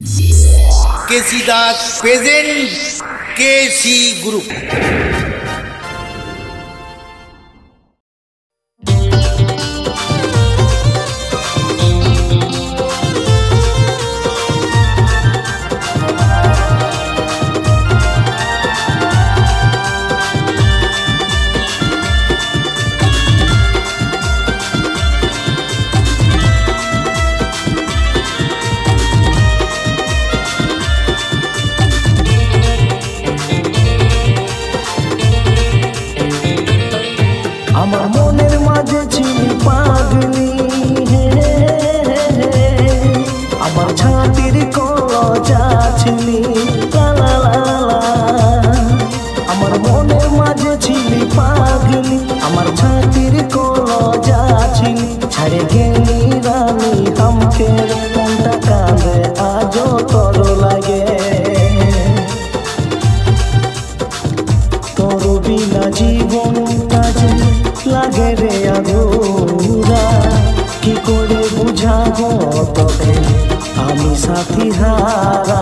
केसी दास present केसी group. আমার মনের মাঝে ছিলি পাগলি আমার ছাতির কলজা ছিলি আমার মনের মাঝে ছিলি পাগলি আমার ছাতির কলজা ছিলি ছাড়ে গেলি রানী হামকে মনটা কাঁদে আজও তোর লাগে তোর বিনা জীবন কাজে লাগে রে আধুরা কি করে বুঝাবো তোকে আমি সাথী হারা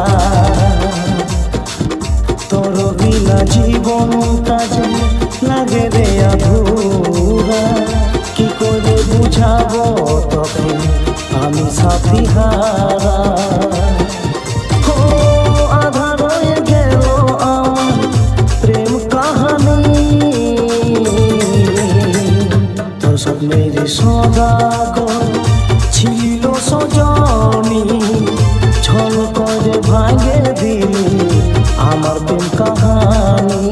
তোর বিনা জীবন কাজে লাগে রে আধুরা কি করে বুঝাবো তোকে আমি সাথী হারা মেরে সদাগর ছিল সজনী ছল করে ভাঙে দিলি আমার প্রেম কাহানি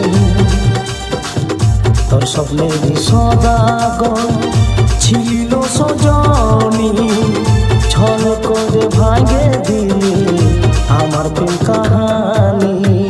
তোর স্বপ্নের সদাগর ছিল সজনী ছল করে ভাঙে দিলি আমার প্রেম কাহানি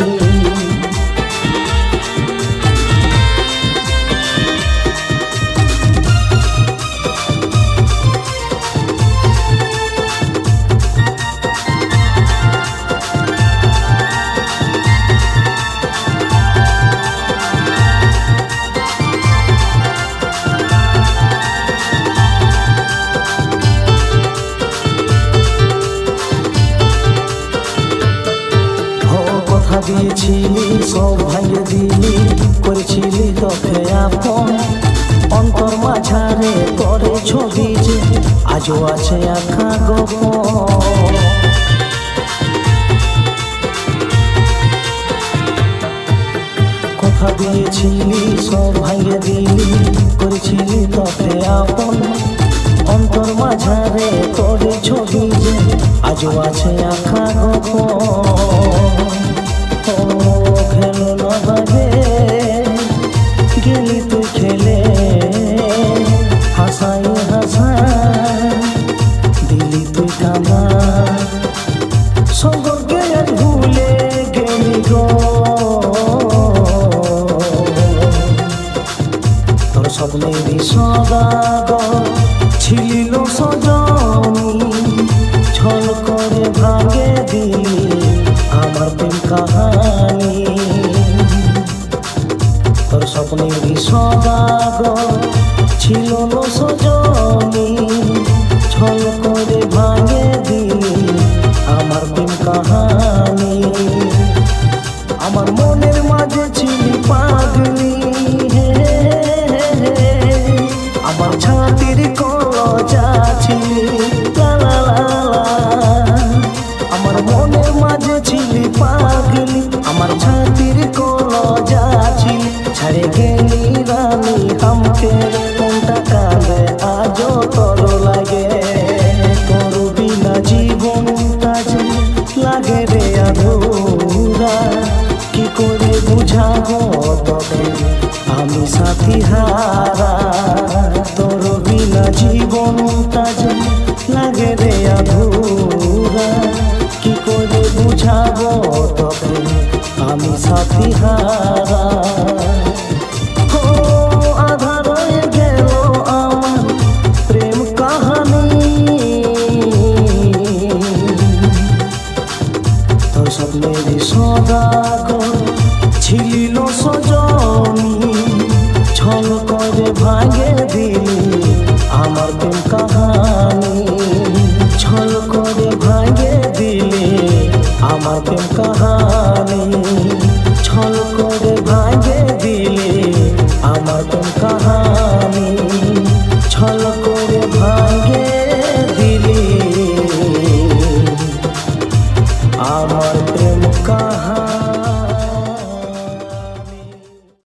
দিয়েছিলি সব ভাঙে দিলি করেছিলি তোকে আপন অন্তর মাঝারে তোরে ছবি যে আজও আছে আঁকা গোপন কথা দিয়েছিলি সব ভাঙে দিলি করেছিলি তোকে আপন অন্তর মাঝারে তোরে ছবি যে আজও আছে আঁকা গোপন খেলো না ভাবে গেলি তুই খেলে হাসাই হাসা দিলি তুই কাঁদা সঙ্গকে আর ভুলে গেলি গো তোর স্বপ্নেরই সদাগর ছিল সজনী ছল করে ভাঙে দিলি আমার প্রেম কাহানি তোর স্বপ্নেরই সদাগর ছিল সজনী ছল করে ভাঙে দিলি আমার প্রেম কাহানি আমার মনের মাঝে ছিলি পাগলি আমার ছাতির কলজা ছিলি আমার মনের মাঝে ছিলি পাগলি আমার ছাতির কলজা ছিলি ছাড়ে গেলি রানী হামকে মনটা কাঁদে আজও তোর লাগে তোর বিনা জীবন কাজে লাগে রে আধুরা কি করে বুঝাবো তোকে আমি সাথী হারা তোর বিনা জীবন কাজে লাগে রে আধুরা কি করে বুঝাবো তোকে আমি সাথী হারা আধা রয়ে গেল আমার প্রেম কাহানি তোর স্বপ্নের সদাগর ছিল সজনী ছল করে ভাঙে দিলি আমার প্রেম কাহানি ছল করে ভাঙে দিলে আমার প্রেম কাহানি।